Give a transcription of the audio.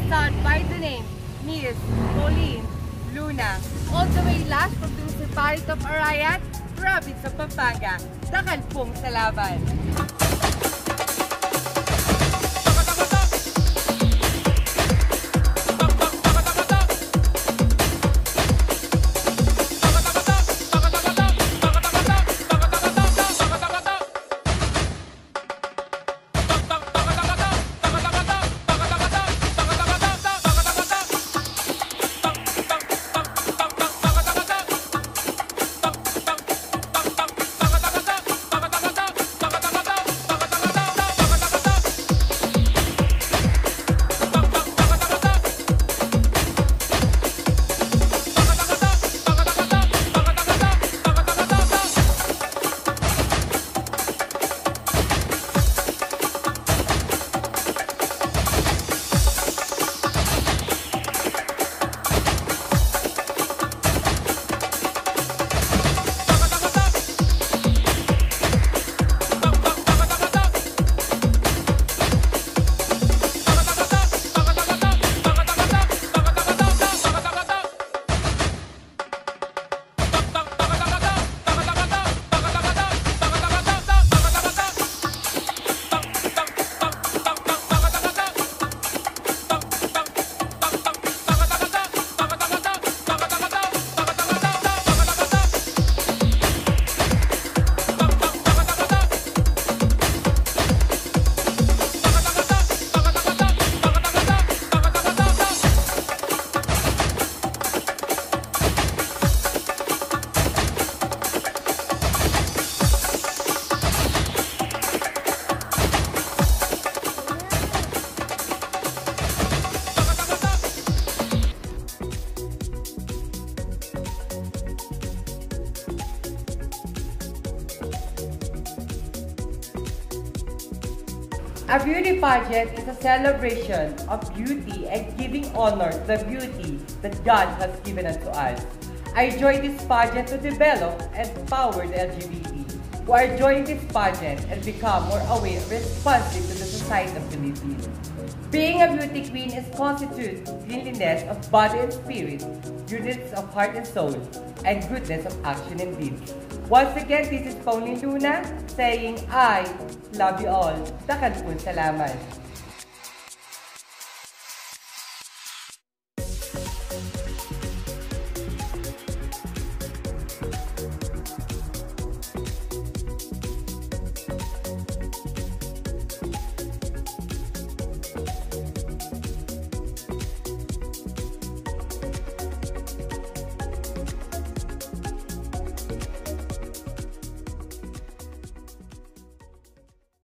son by the name Miss Pauline Luna. All the way last from the municipality of Arayat, province of Pampanga. Dakal pong salamat. A beauty pageant is a celebration of beauty and giving honor to the beauty that God has given unto us. I joined this pageant to develop and empower the LGBT who are joining this pageant and become more aware and responsive to the society of the Philippines. Being a beauty queen is constitutes cleanliness of body and spirit, goodness of heart and soul, and goodness of action and deed. Once again, this is Pauline Luna saying, I love you all. Dakal po salamat.